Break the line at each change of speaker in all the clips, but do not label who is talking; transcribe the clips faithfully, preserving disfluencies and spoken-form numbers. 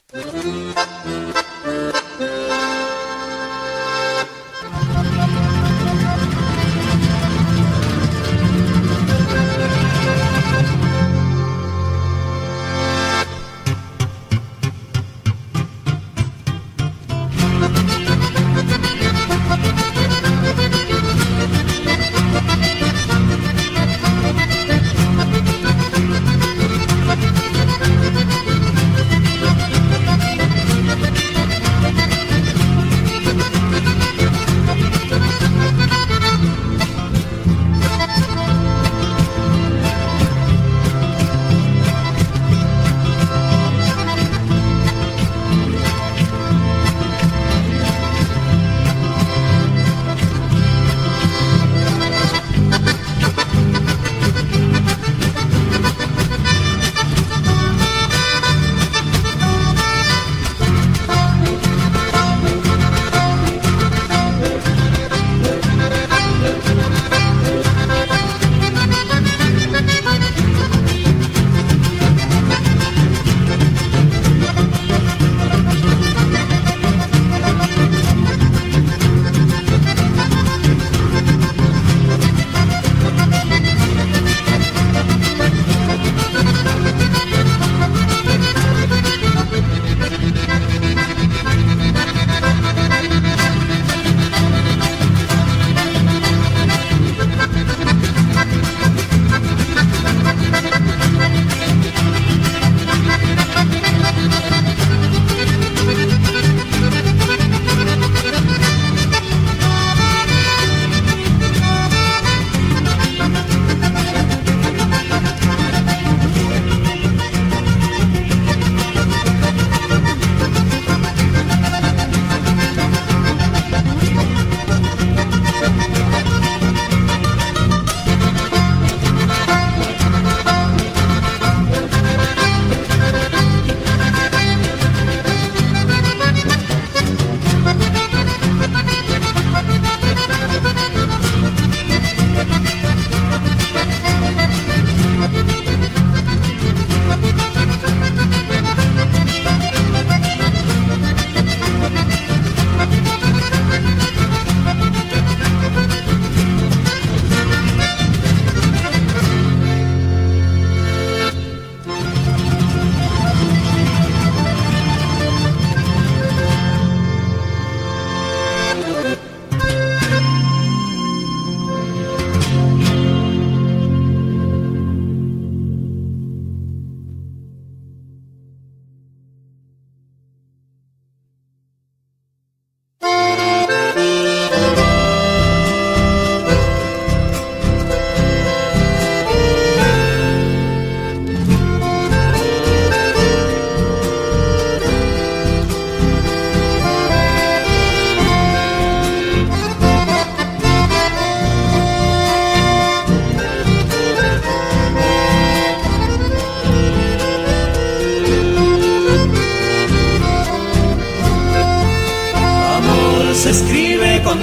se escribe con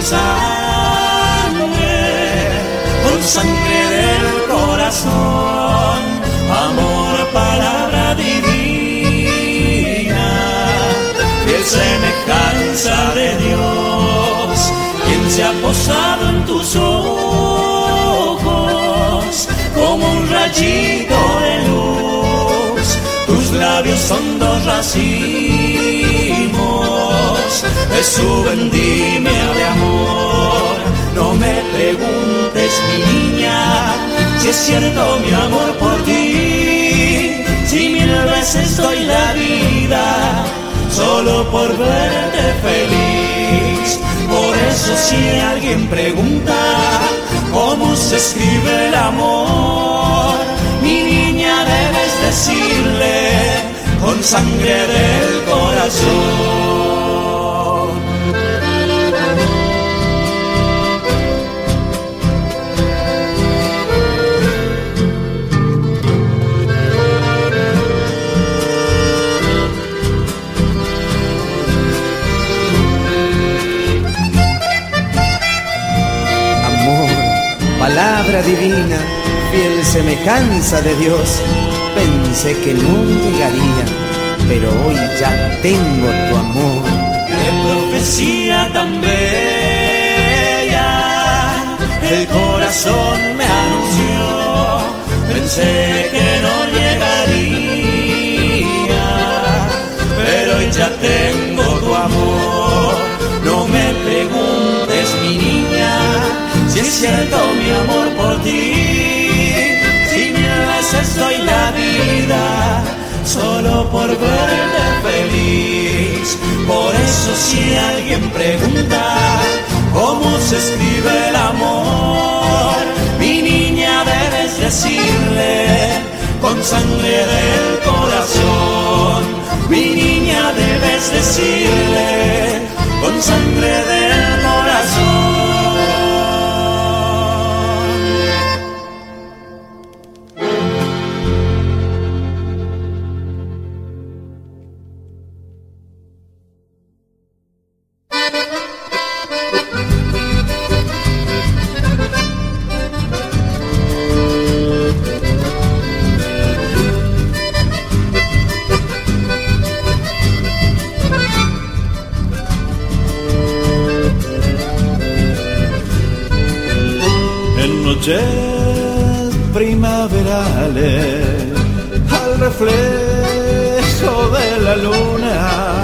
sangre, con sangre del corazón. Amor, palabra divina, fiel semejanza de Dios, quien se ha posado en tus ojos como un rayito de luz. Tus labios son dos racimos de su vendimia de amor. No me preguntes, mi niña, si es cierto mi amor por ti, si mil veces doy la vida solo por verte feliz. Por eso si alguien pregunta cómo se escribe el amor, mi niña, debes decirle con sangre del corazón.
Palabra divina, fiel semejanza de Dios, pensé que no llegaría pero hoy ya tengo tu amor.
Qué profecía tan bella, el corazón me anunció, pensé que no llegaría, pero hoy ya tengo tu amor. No me preguntes, mi niña, si es cierto mi amor por ti. Si mil veces doy la vida solo por verte feliz. Por eso si alguien pregunta cómo se escribe el amor, mi niña debes decirle con sangre del corazón. Mi niña debes decirle con sangre del corazón.
Noches primaverales, al reflejo de la luna,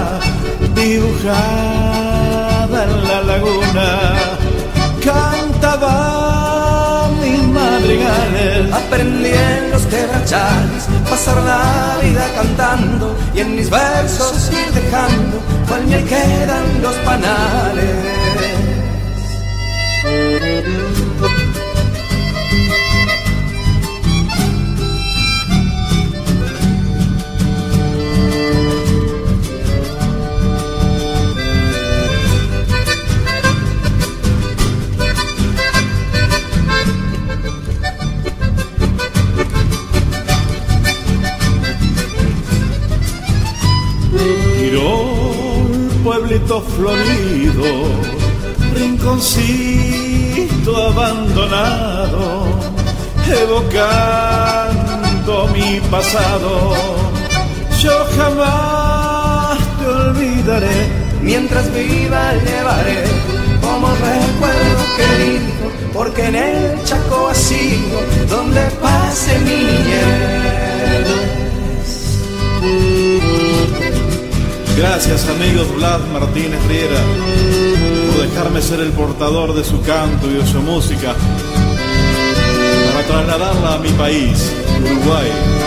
dibujada en la laguna, cantaba mis madrigales.
Aprendí en los quebrachales pasar la vida cantando y en mis versos ir dejando cual miel quedan los panales.
Pueblito florido, rinconcito abandonado, evocando mi pasado. Yo jamás te olvidaré,
mientras viva llevaré como recuerdo querido, porque en el Chaco ha sido donde pase mi niñez.
Gracias, amigos Blas Martínez Riera, por dejarme ser el portador de su canto y de su música para trasladarla a mi país, Uruguay.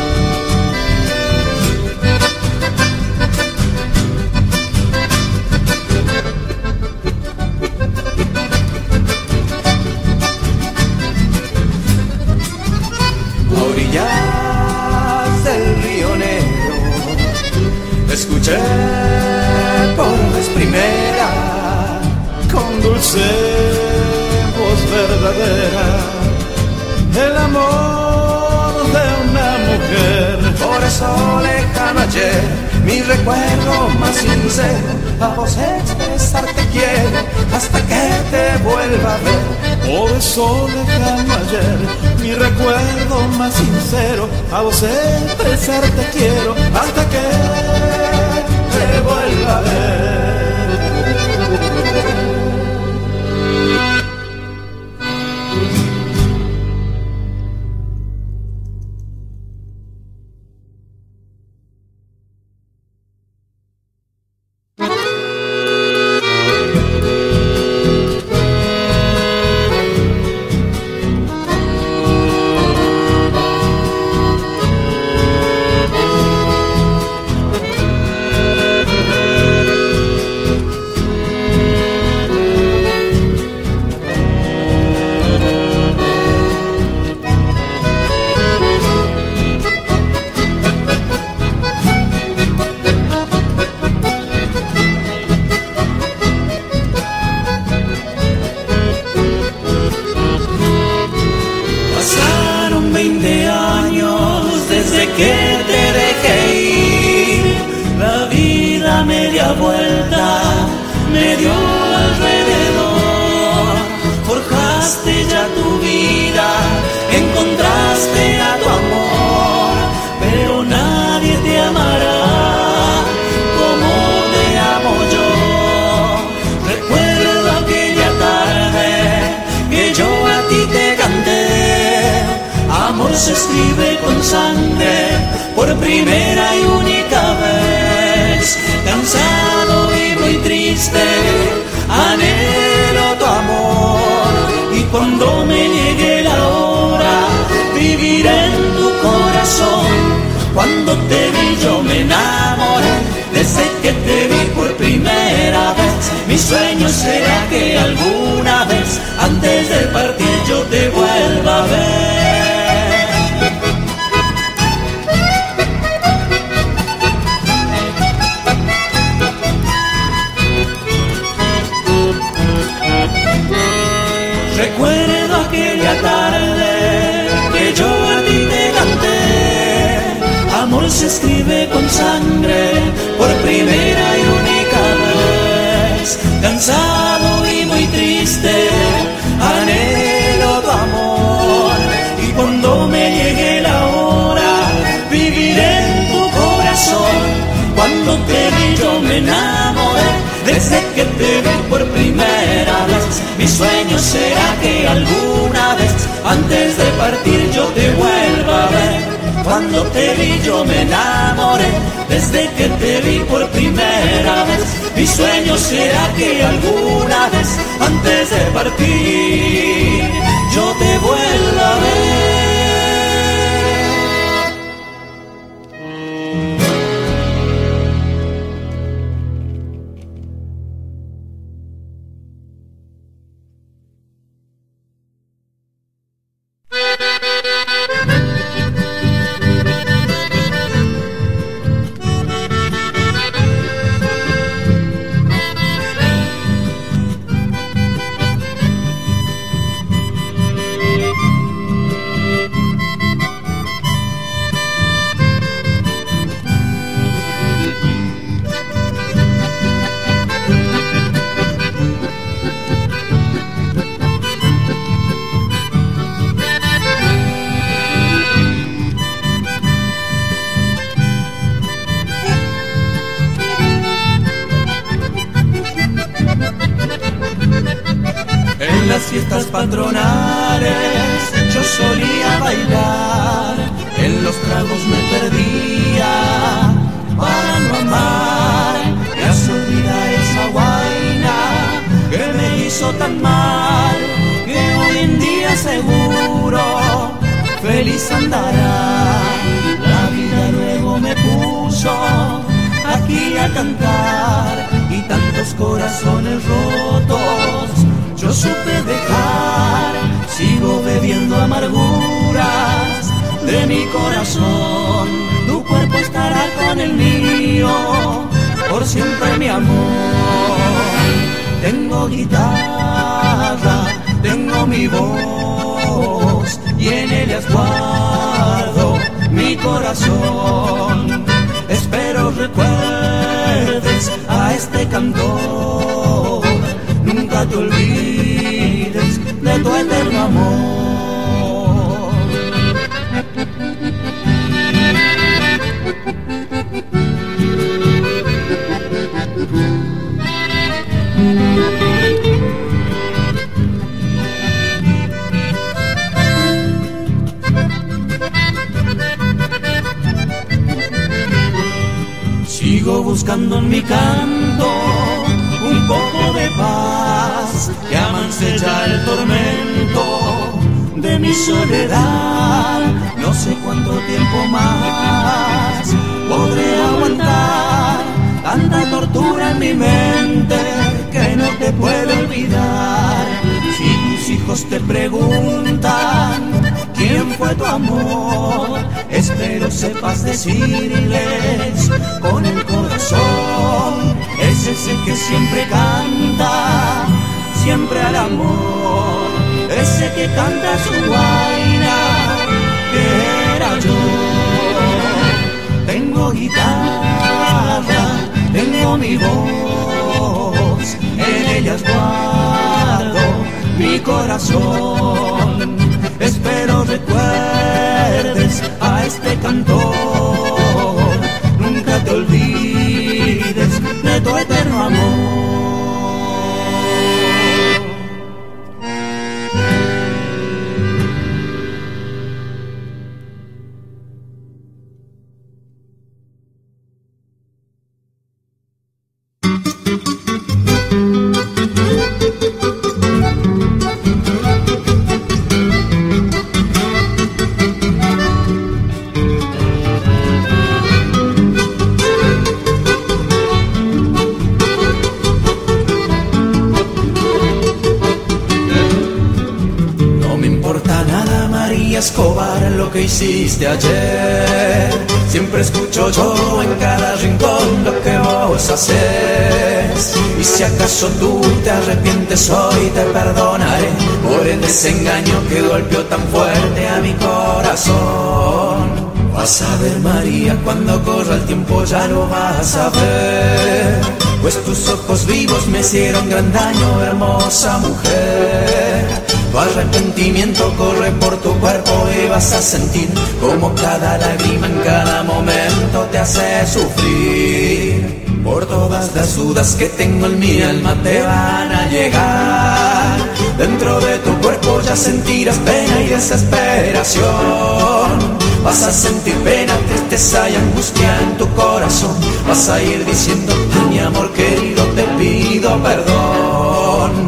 A orillas del Río Negro escuché por vez primera
con dulce voz verdadera el amor de una mujer.
Por eso lejano ayer, mi recuerdo más sincero, a vos expresar te quiero hasta que te vuelva a ver.
Por eso lejano ayer, mi recuerdo más sincero, a vos expresar te quiero hasta que te vuelva a ver.
Vuelta me dio alrededor, forjaste ya tu vida, encontraste a tu amor, pero nadie te amará se escribe con sangre por primera y única vez. Cansado y muy triste, anhelo tu amor, y cuando me llegue la hora, viviré en tu corazón. Cuando te vi yo me enamoré, desde que te vi por primera vez. Mi sueño será que alguna vez, antes de partir, yo te vuelva a ver. Recuerdo aquella tarde que yo a ti te canté. Amor se escribe con sangre por primera y única vez. Cansado y muy triste, anhelo tu amor, y cuando me llegue la hora, viviré en tu corazón. Cuando te vi yo me enamoré, desde que te vi por primera vez. Mi sueño será que alguna vez, antes de partir, yo te vuelva a ver. Cuando te vi yo me enamoré, desde que te vi por primera vez. Mi sueño será que alguna vez, antes de partir, yo te vuelva a ver. En las fiestas patronales yo solía bailar, en los tragos me perdía para no amar. Me hace olvidar esa guaina que me hizo tan mal, que hoy en día seguro feliz andará. La vida luego me puso aquí a cantar, y tantos corazones rotos yo supe dejar. Sigo bebiendo amarguras de mi corazón, tu cuerpo estará con el mío por siempre, mi amor. Tengo guitarra, tengo mi voz, y en ellas guardo mi corazón. Espero recuerdes a este cantor, nunca te olvides de tu eterno amor. Sigo buscando en mi canto un poco de paz que amance ya el tormento de mi soledad. No sé cuánto tiempo más podré aguantar tanta tortura en mi mente que no te puedo olvidar. Si tus hijos te preguntan quién fue tu amor, espero sepas decirles con el corazón. Es ese que siempre canta, siempre al amor. Ese que canta su guaina, que era yo. Tengo guitarra, tengo mi voz, en ellas guardo mi corazón. Espero recuerdes a este cantor, nunca te olvides de tu eterno amor. Escobar, lo que hiciste ayer. Siempre escucho yo en cada rincón lo que vos haces. Y si acaso tú te arrepientes hoy, te perdonaré por el desengaño que golpeó tan fuerte a mi corazón. Vas a ver, María, cuando corra el tiempo ya lo vas a ver, pues tus ojos vivos me hicieron gran daño, hermosa mujer. Tu arrepentimiento corre por tu cuerpo y vas a sentir como cada lágrima en cada momento te hace sufrir. Por todas las dudas que tengo en mi alma te van a llegar. Dentro de tu cuerpo ya sentirás pena y desesperación. Vas a sentir pena, tristeza y angustia en tu corazón. Vas a ir diciendo, mi amor querido, te pido perdón.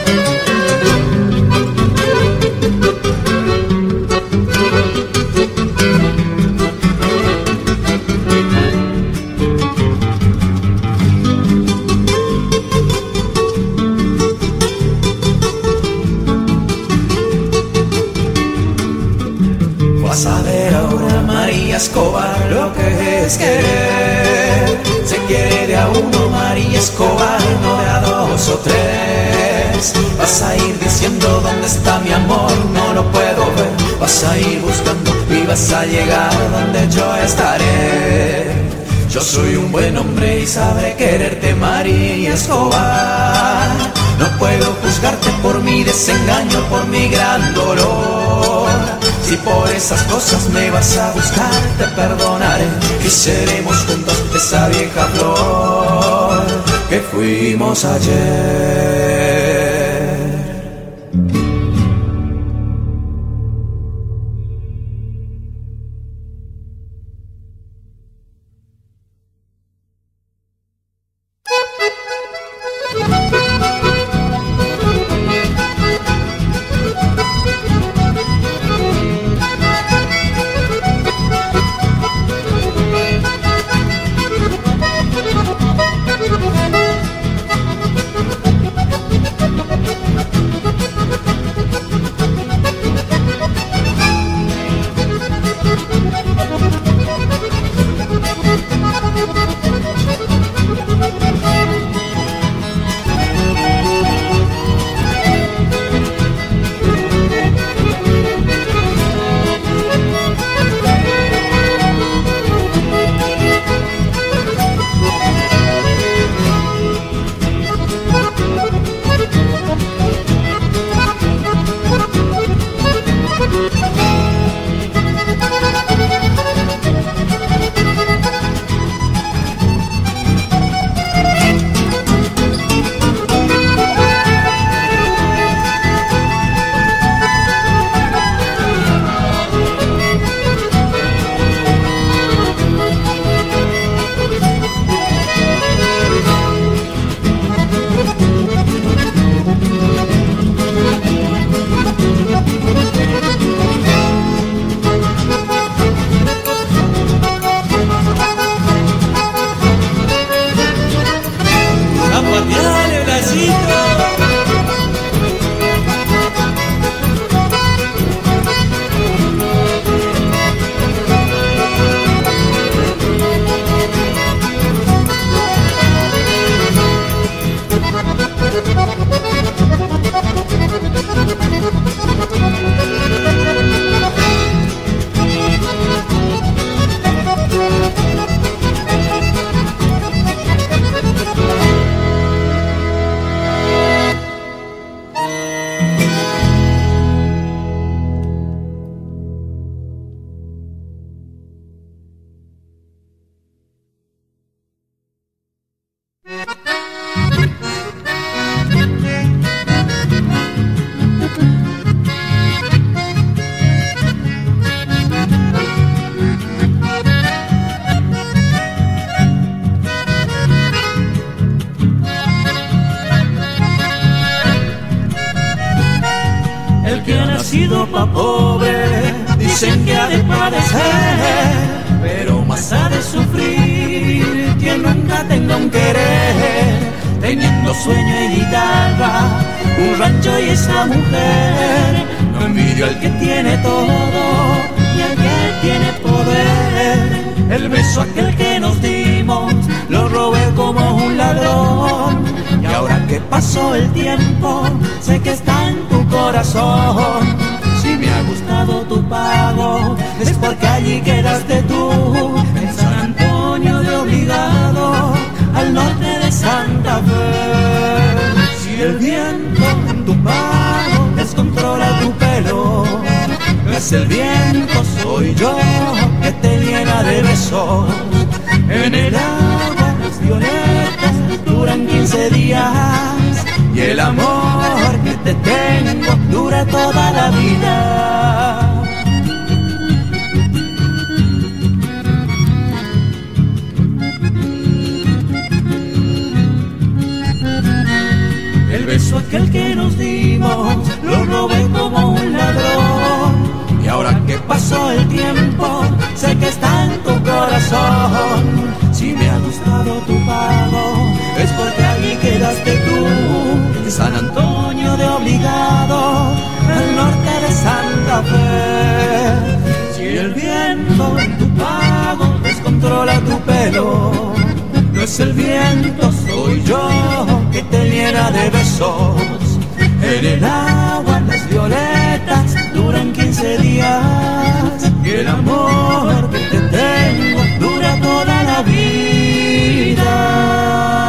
Vas a ver ahora, María Escobar, lo que es querer. Se quiere de a uno, María Escobar, no de a dos o tres. Vas a ir diciendo, ¿dónde está mi amor? No lo puedo ver. Vas a ir buscando y vas a llegar donde yo estaré. Yo soy un buen hombre y sabré quererte, María Escobar. No puedo juzgarte por mi desengaño, por mi gran dolor. Si por esas cosas me vas a buscar, te perdonaré y seremos juntos esa vieja flor que fuimos ayer.
nacido pa' pobre, dicen que ha de padecer, pero más ha de sufrir quien nunca tenga un querer, teniendo sueño y guitarra, un rancho y esa mujer,
No envidio al que tiene todo y al que tiene poder. El beso aquel que nos dimos lo robé como un ladrón. Y ahora que pasó el tiempo, sé que está en tu corazón. Si me ha gustado tu pago, es porque allí quedaste tú, en San Antonio de Obligado, al norte de Santa Fe. Si el viento en tu pago descontrola tu pelo, no es el viento, soy yo que te llena de besos. En el agua las violetas duran quince días y el amor que te tengo dura toda la vida. El beso aquel que nos dimos lo robé como un ladrón. Y ahora que pasó el tiempo, sé que está en tu corazón. Si me ha gustado tu pago, es porque allí quedaste tú, en San Antonio de Obligado, al norte de Santa Fe. Si el viento en tu pago descontrola tu pelo, no es el viento, soy yo que te llena de besos. En el agua las violetas duran quince días y el amor que te tengo dura toda la vida.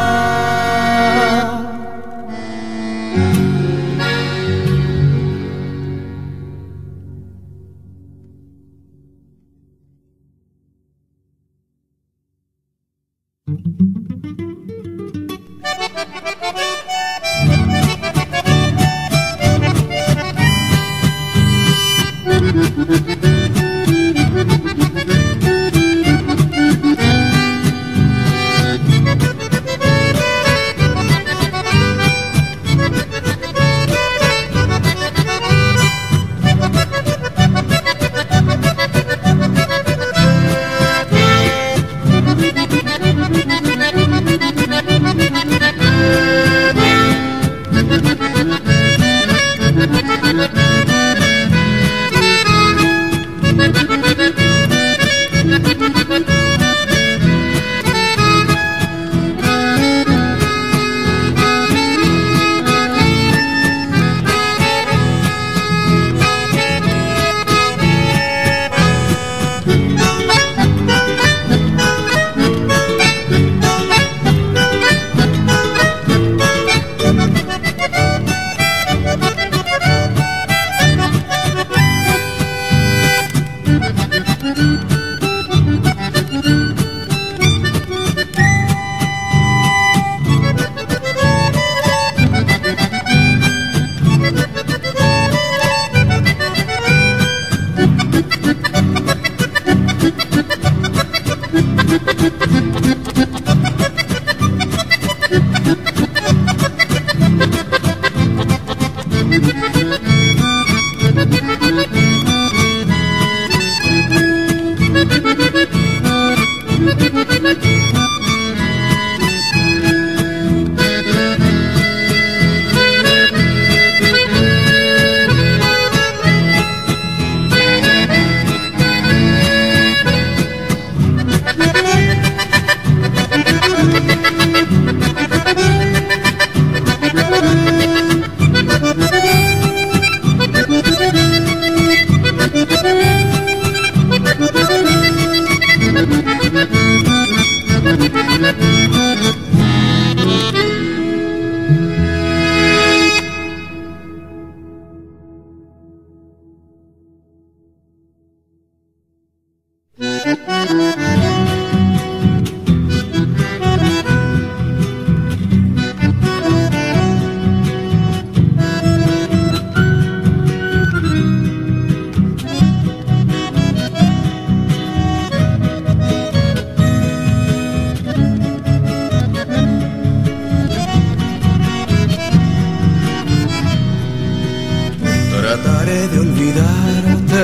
Trataré de olvidarte,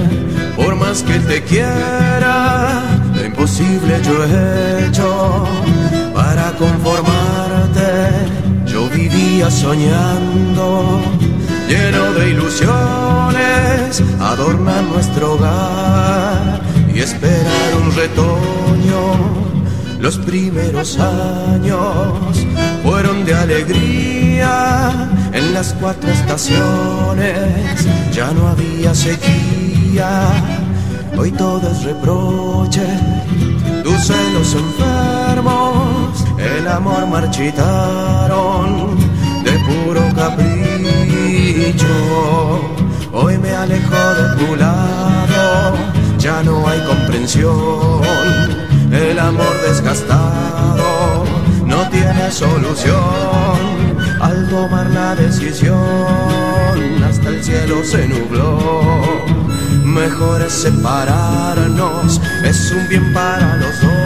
por más que te quiera, lo imposible yo he hecho para conformarte. Yo vivía soñando lleno de ilusiones, adornar nuestro hogar y esperar un retoño. Los primeros años fueron de alegría, en las cuatro estaciones ya no había sequía. Hoy todo es reproche, tus celos enfermos, el amor marchitaron de puro capricho. Hoy me alejo de tu lado, ya no hay comprensión. El amor desgastado no tiene solución. Al tomar la decisión, hasta el cielo se nubló. Mejor es separarnos, es un bien para los dos.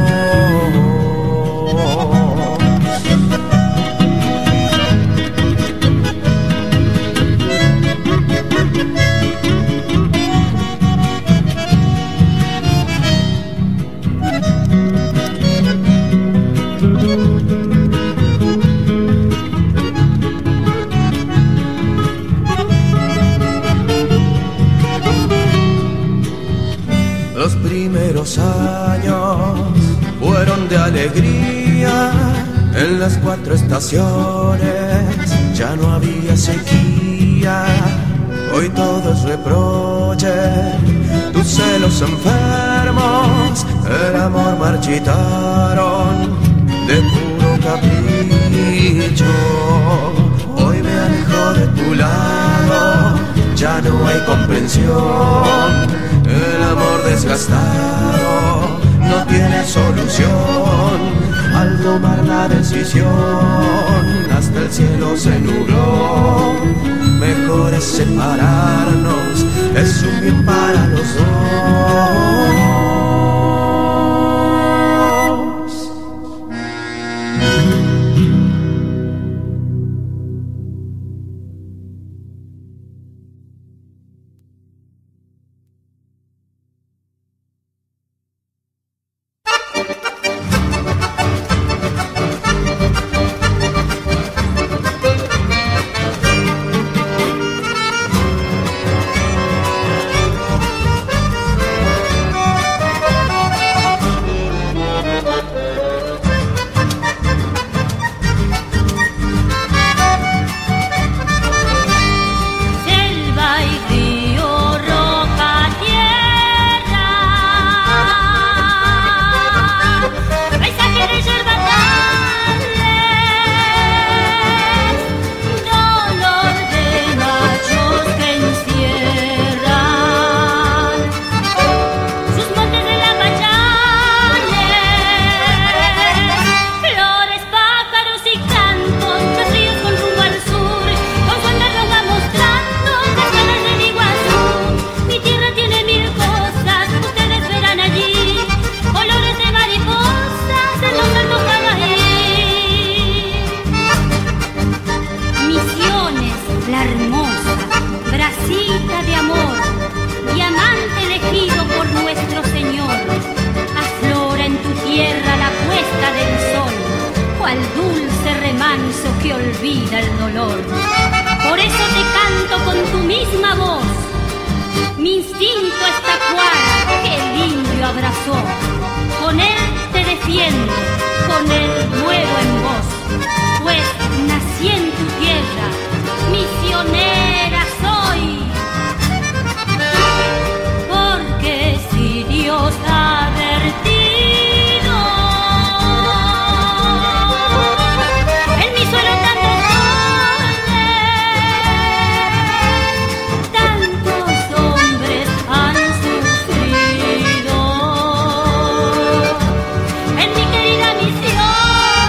Los primeros años fueron de alegría, en las cuatro estaciones ya no había sequía. Hoy todo es reproche, tus celos enfermos, el amor marchitaron de puro capricho. Hoy me alejo de tu lado, ya no hay comprensión. El amor desgastado no tiene solución. Al tomar la decisión, hasta el cielo se nubló. Mejor es separarnos, es un bien para los dos.
En mi querida misión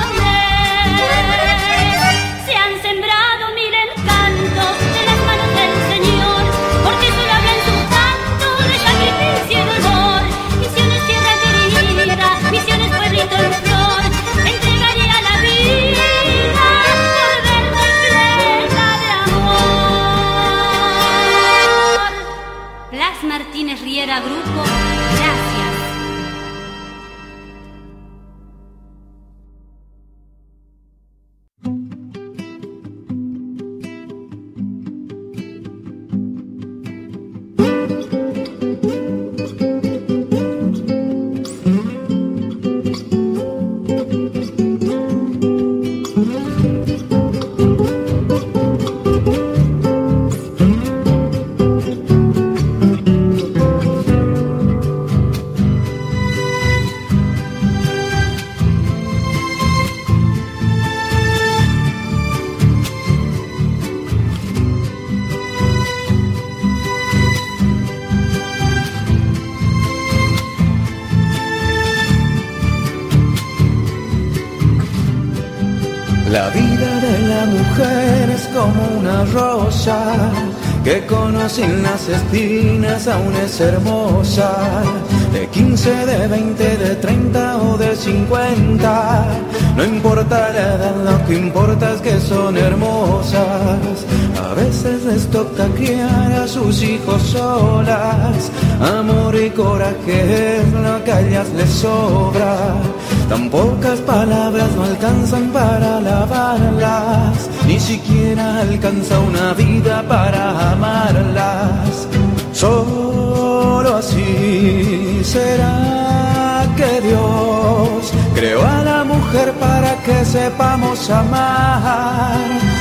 La vida de la mujer es como una rosa que conoce en las espinas, aún es hermosa. De quince, de veinte, de treinta o de cincuenta, no importa la edad, lo que importa es que son hermosas. A veces les toca criar a sus hijos solas. Amor y coraje es lo que a ellas les sobra. Tan pocas palabras no alcanzan para alabarlas, ni siquiera alcanza una vida para amarlas. Solo así será que Dios creó a la mujer para que sepamos amar.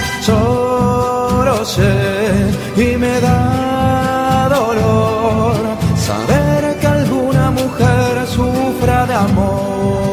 Solo sé y me da dolor saber que alguna mujer sufra de amor.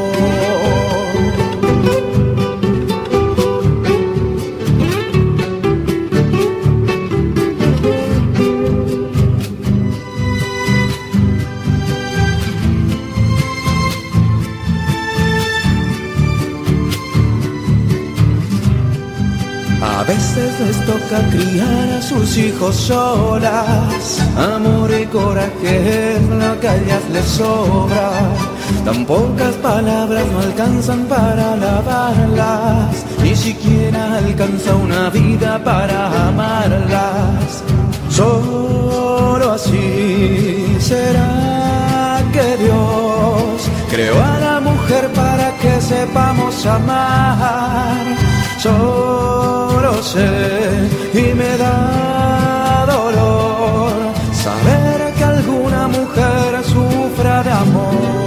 A veces les toca criar a sus hijos solas. Amor y coraje es lo que a ellas les sobra. Tan pocas palabras no alcanzan para alabarlas, ni siquiera alcanza una vida para amarlas. Solo así será que Dios creó a la mujer para que sepamos amar. Solo sé y me da dolor saber que alguna mujer sufra de amor.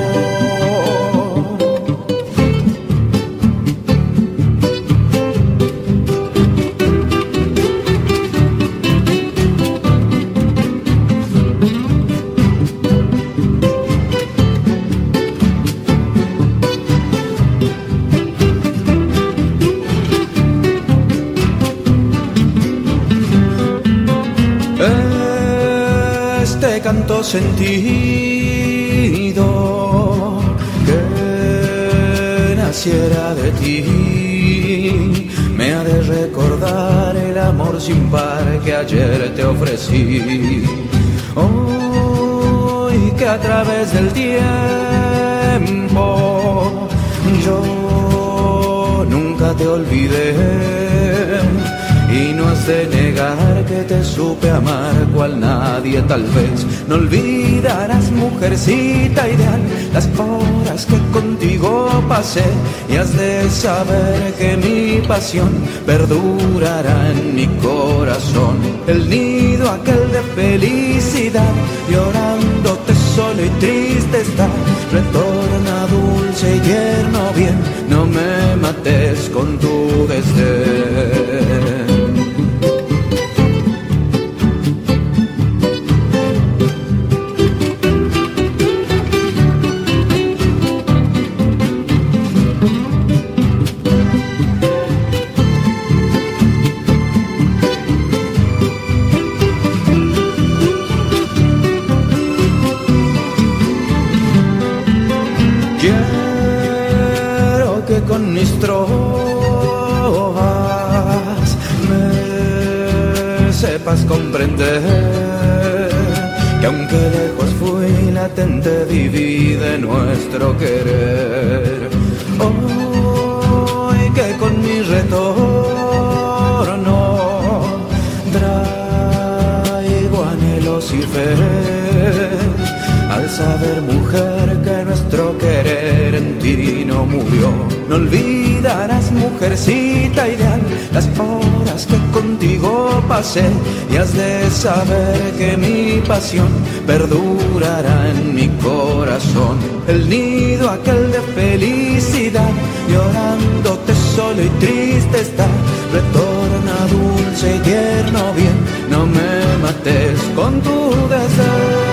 Canto sentido que naciera de ti me ha de recordar el amor sin par que ayer te ofrecí. Hoy que a través del tiempo yo nunca te olvidé, y no has de negar que te supe amar cual nadie tal vez. No olvidarás, mujercita ideal, las horas que contigo pasé, y has de saber que mi pasión perdurará en mi corazón. El nido aquel de felicidad, llorándote solo y triste está. Retorna dulce y tierno bien, no me mates con tu desdén. Con mis trovas me sepas comprender que aunque lejos fui, latente viví de nuestro querer. Hoy que con mi retorno traigo anhelos y fe, al saber, mujer, que nuestro querer en ti no murió. No olvidarás, mujercita ideal, las horas que contigo pasé, y has de saber que mi pasión perdurará en mi corazón. El nido aquel de felicidad, llorándote solo y triste está. Retorna dulce y tierno bien, no me mates con tu deseo.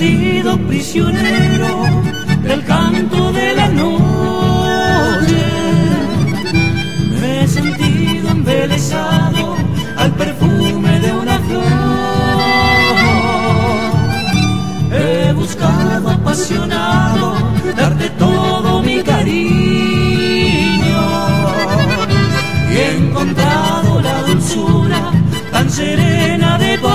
sentido prisionero del canto de la noche. Me he sentido embelesado al perfume de una flor. He buscado apasionado darte todo mi cariño y he encontrado la dulzura tan serena de tu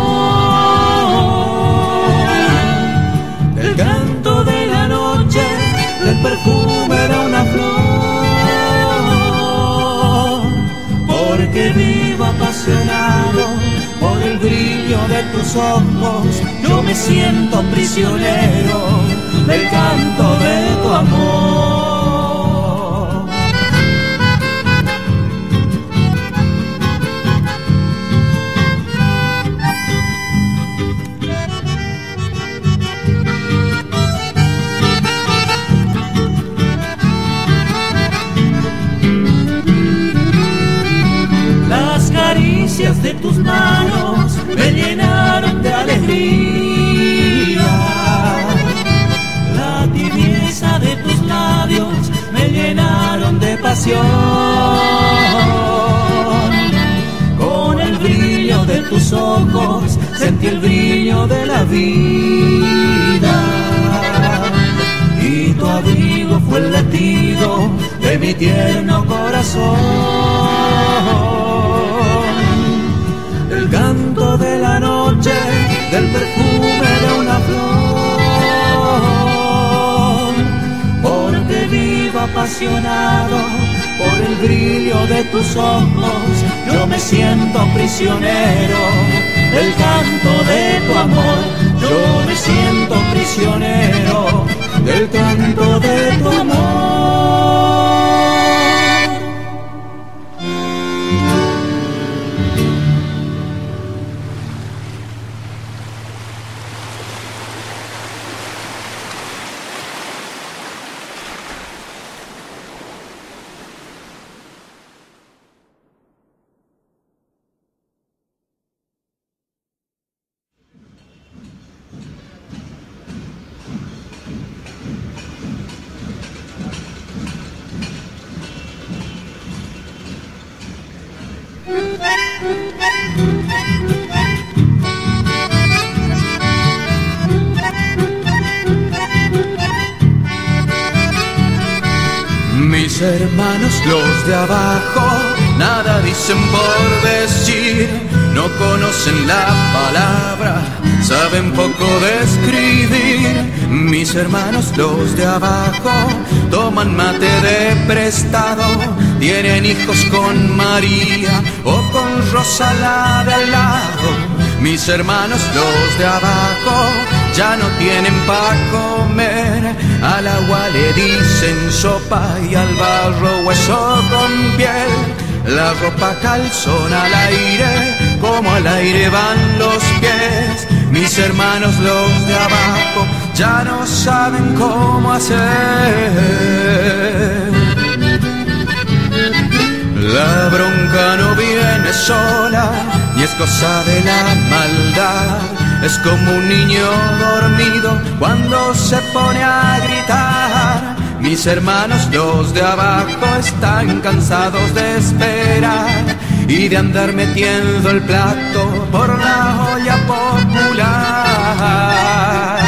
amor. El canto de la noche, del perfume de una flor, porque vivo apasionado por el brillo de tus ojos. Yo me siento prisionero del canto de tu amor. Las caricias de tus manos me llenaron de alegría. La tibieza de tus labios me llenaron de pasión. Con el brillo de tus ojos sentí el brillo de la vida. Y tu abrigo fue el latido de mi tierno corazón. El canto de la noche, del perfume de una flor, porque vivo apasionado por el brillo de tus ojos. Yo me siento prisionero del canto de tu amor. Yo me siento prisionero del canto de tu amor.
Mis hermanos los de abajo nada dicen por decir, no conocen la palabra, saben poco de escribir. Mis hermanos los de abajo toman mate de prestado, tienen hijos con María o con Rosa la de al lado. Mis hermanos los de abajo ya no tienen pa' comer, al agua le dicen sopa y al barro hueso con piel. La ropa calzón al aire, como al aire van los pies. Mis hermanos los de abajo ya no saben cómo hacer. La bronca no viene sola, ni es cosa de la maldad. Es como un niño dormido cuando se pone a gritar. Mis hermanos los de abajo están cansados de esperar y de andar metiendo el plato por la olla popular.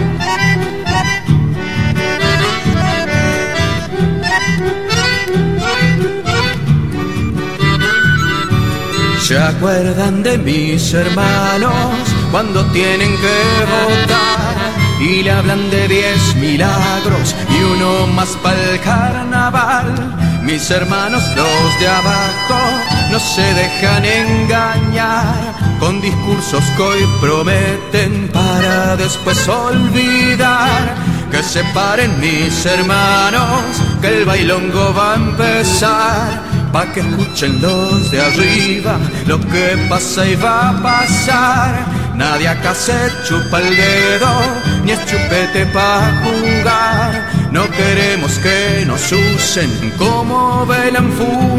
¿Se acuerdan de mis hermanos cuando tienen que votar y le hablan de diez milagros y uno más pa'l carnaval? Mis hermanos los de abajo no se dejan engañar con discursos que hoy prometen para después olvidar. Que se paren mis hermanos, que el bailongo va a empezar, pa' que escuchen los de arriba lo que pasa y va a pasar. Nadie acá se chupa el dedo, ni es chupete pa' jugar. No queremos que nos usen como vela en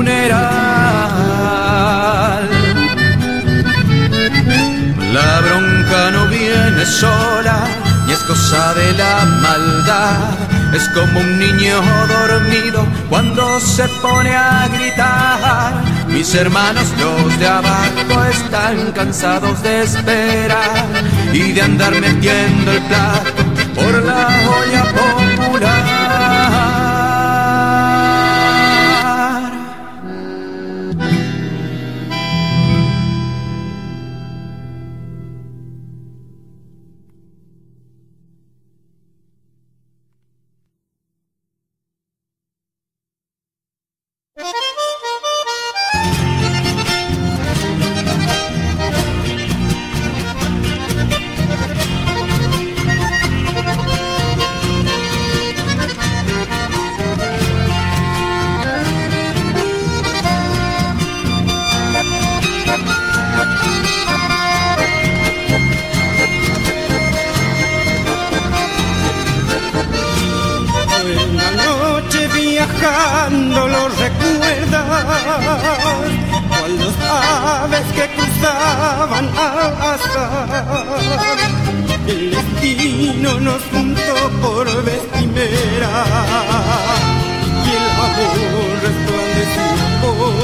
funeral. La bronca no viene sola, Es como un niño dormido cuando se pone a gritar. Mis hermanos, los de abajo, están cansados de esperar y de andar metiendo el plato por la olla popular.
Viajando lo recuerdas, cual los aves que cruzaban al azar. El destino nos juntó por vestimera y el amor resplandecía con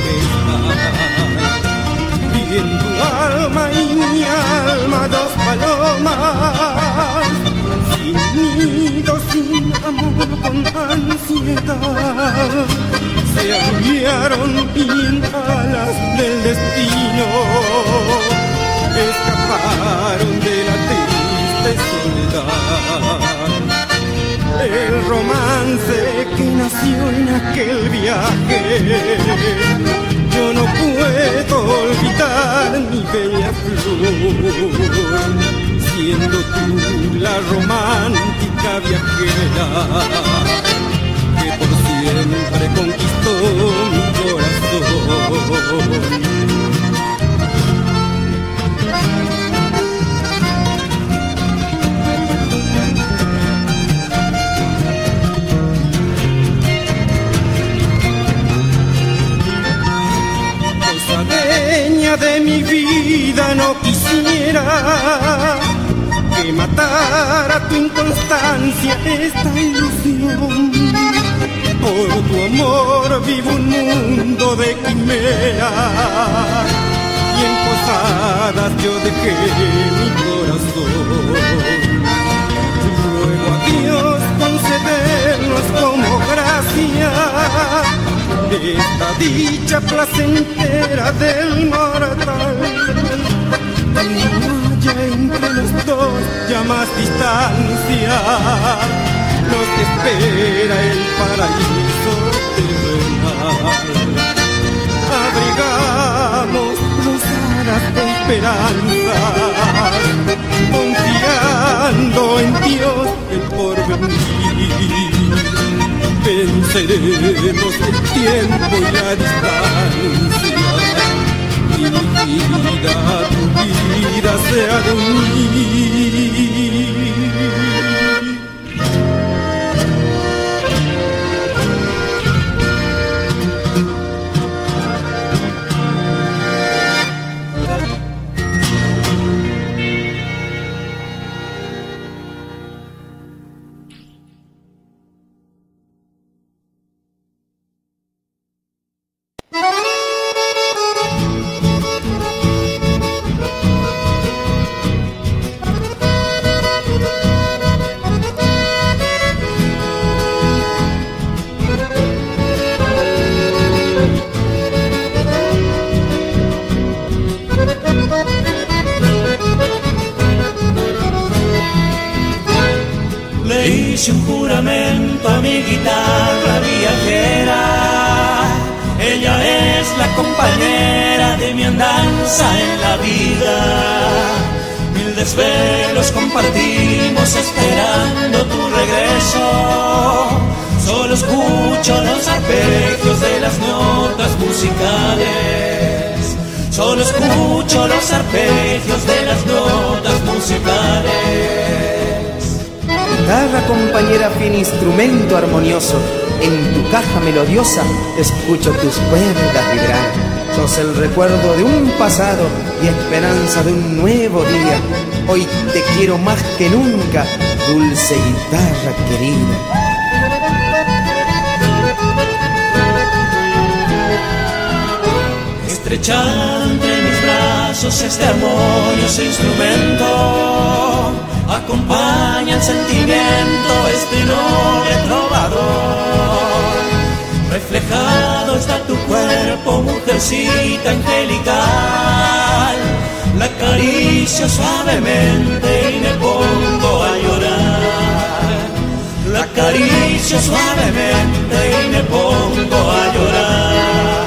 majestad. Y en tu alma y mi alma dos palomas, sin nido, sin amor, con ansiedad, se arrullaron y en alas del destino escaparon de la triste soledad. El romance que nació en aquel viaje, yo no puedo olvidar mi bella flor, siendo tú la romántica viajera que por siempre conquistó mi corazón. Posadeña de mi vida, no quisiera que matara tu inconstancia esta ilusión. Por tu amor vivo un mundo de quimeras y en posadas yo dejé mi corazón. Ruego a Dios concedernos como gracia esta dicha placentera del mortal. No haya entre los dos ya más distancia, nos espera el paraíso terrenal. Abrigamos rosadas esperanzas, confiando en Dios el porvenir. Venceremos el tiempo y la distancia, y mi vida, tu vida se ha de unir.
hice un juramento a mi guitarra viajera. Ella es la compañera de mi andanza en la vida. Mil desvelos compartimos esperando tu regreso. Solo escucho los arpegios de las notas musicales. Solo escucho los arpegios de las notas musicales.
Guitarra compañera, fiel instrumento armonioso, en tu caja melodiosa escucho tus cuerdas vibrar. Sos el recuerdo de un pasado y esperanza de un nuevo día. Hoy te quiero más que nunca, dulce guitarra querida.
estrechado entre mis brazos este armonioso instrumento acompaña el sentimiento, este noble trovador. Reflejado está tu cuerpo, mujercita angelical, la acaricio suavemente y me pongo a llorar. La acaricio suavemente y me pongo a llorar.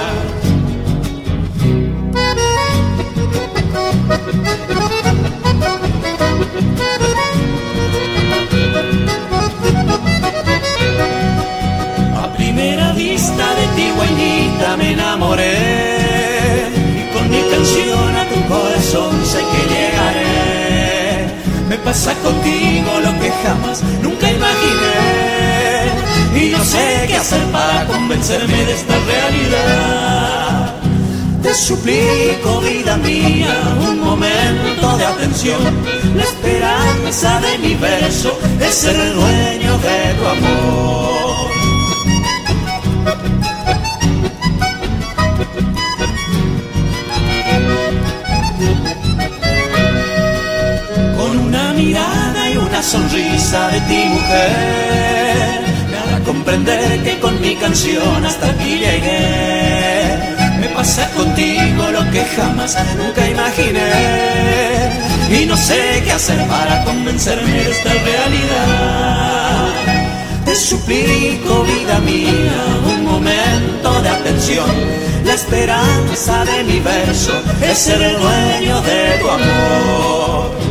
A primera vista de ti, guainita, me enamoré y con mi canción a tu corazón sé que llegaré. Me pasa contigo lo que jamás nunca imaginé y yo sé qué hacer para convencerme de esta realidad. Te suplico, vida mía, un momento de atención. La esperanza de mi verso es ser el dueño de tu amor. Con una mirada y una sonrisa de ti, mujer, me hará comprender que con mi canción hasta aquí llegué. Me pasa contigo lo que jamás nunca imaginé y no sé qué hacer para convencerme de esta realidad. Te suplico, vida mía, un momento de atención. La esperanza de mi verso es ser el dueño de tu amor.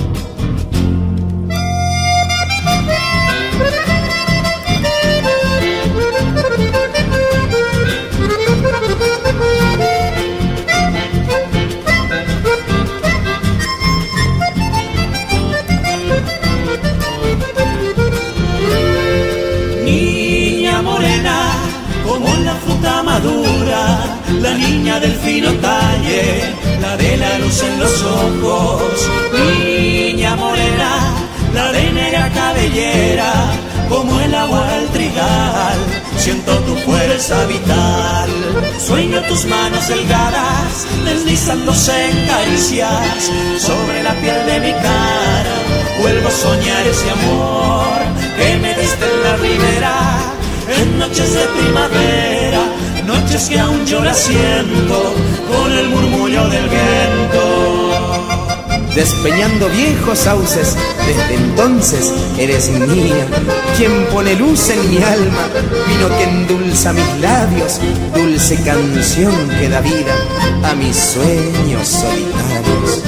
Madura, la niña del fino talle, la de la luz en los ojos. Niña morena, la de negra cabellera, como el agua al trigal. Siento tu fuerza vital, sueño tus manos delgadas deslizándose en caricias sobre la piel de mi cara. Vuelvo a soñar ese amor que me diste en la ribera, en noches de primavera, noches que aún yo la siento con el murmullo del viento.
Despeñando viejos sauces, desde entonces eres mía, quien pone luz en mi alma, vino que endulza mis labios, dulce canción que da vida a mis sueños solitarios.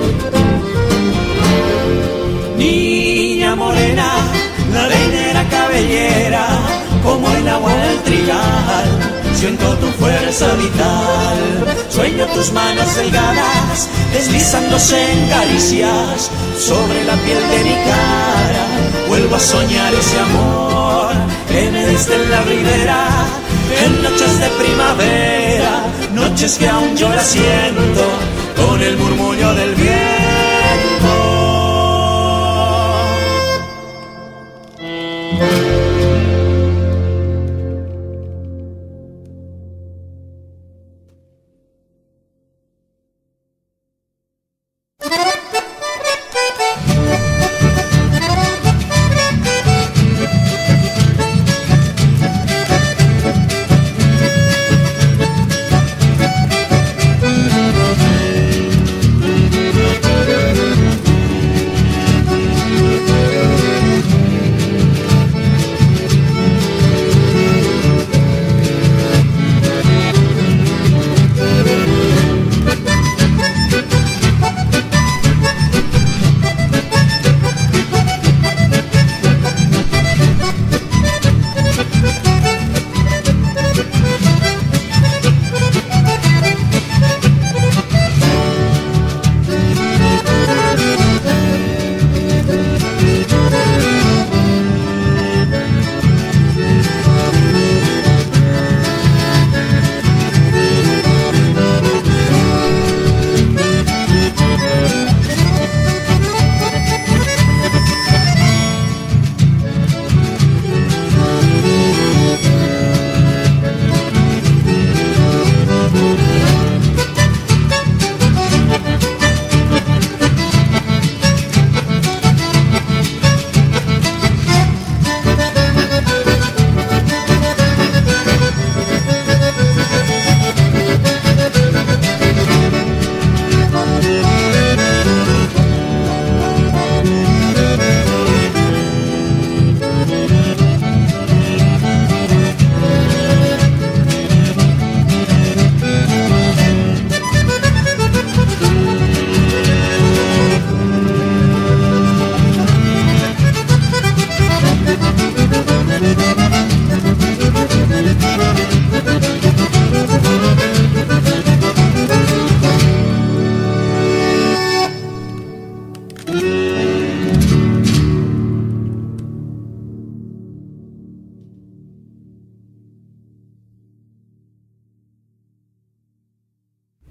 Niña morena, la de negra cabellera, como el agua del trigal, siento tu fuerza vital, sueño tus manos delgadas deslizándose en caricias sobre la piel de mi cara. Vuelvo a soñar ese amor que me diste en la ribera, en noches de primavera, noches que aún yo la siento con el murmullo del viento.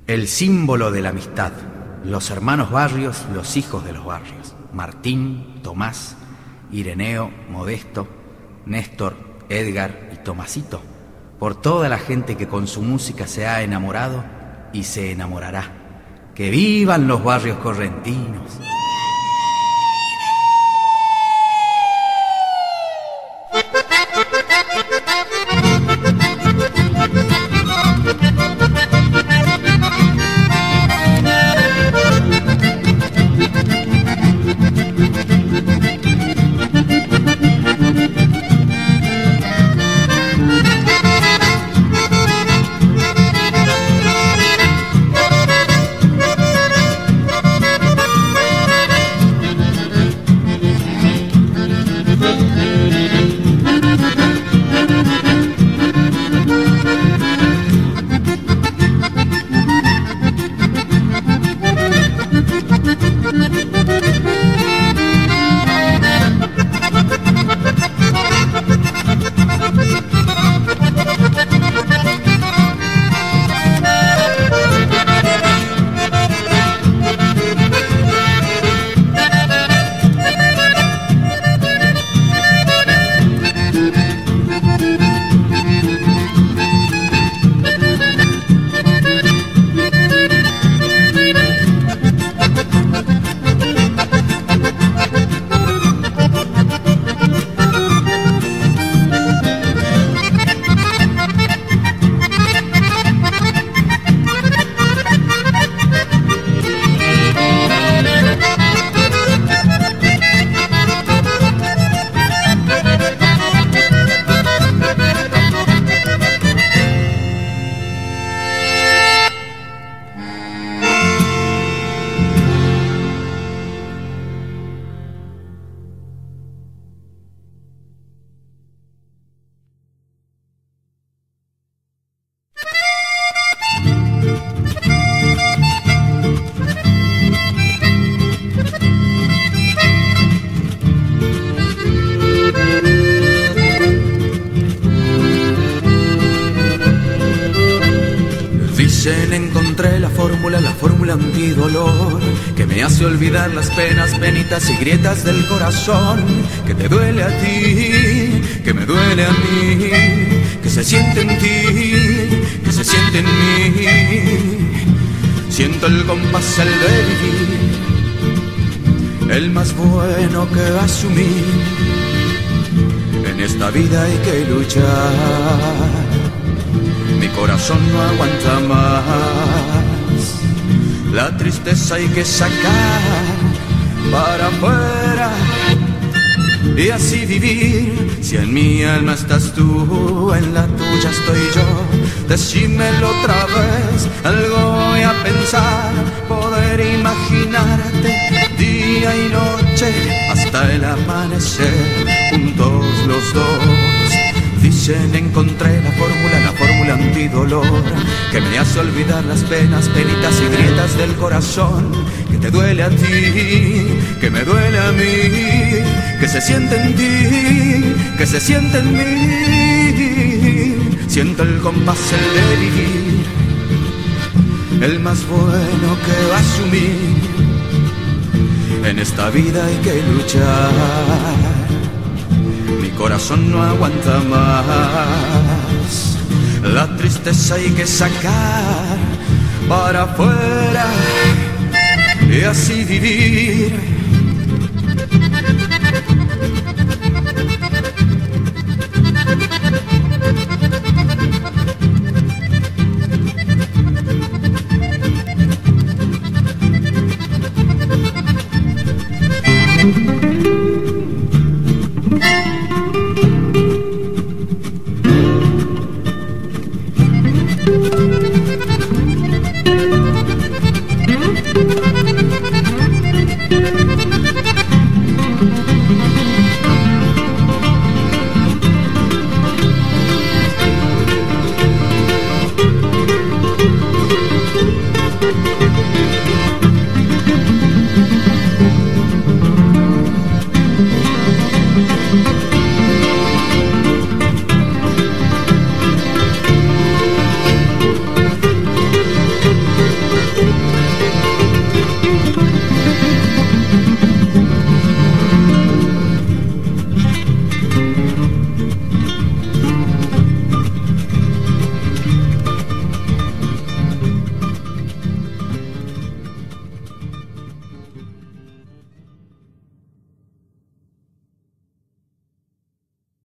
El símbolo de la amistad. Los hermanos Barrios, los hijos de los barrios. Martín, Tomás, Ireneo, Modesto, Néstor, Edgar y Tomasito. Por toda la gente que con su música se ha enamorado y se enamorará. ¡Que vivan los barrios correntinos!
Encontré la fórmula, la fórmula antidolor, que me hace olvidar las penas, penitas y grietas del corazón. Que te duele a ti, que me duele a mí, que se siente en ti, que se siente en mí. Siento el compás, el de vivir, el más bueno que asumí. En esta vida hay que luchar, mi corazón no aguanta más. La tristeza hay que sacar para afuera y así vivir. Si en mi alma estás tú, en la tuya estoy yo. Decímelo otra vez, algo voy a pensar, poder imaginarte día y noche hasta el amanecer, juntos los dos. Dicen encontré la fórmula, la fórmula antidolor, que me hace olvidar las penas, penitas y grietas del corazón. Que te duele a ti, que me duele a mí, que se siente en ti, que se siente en mí. Siento el compás, el de vivir, el más bueno que asumí. En esta vida hay que luchar, mi corazón no aguanta más. La tristeza hay que sacar para afuera y así vivir.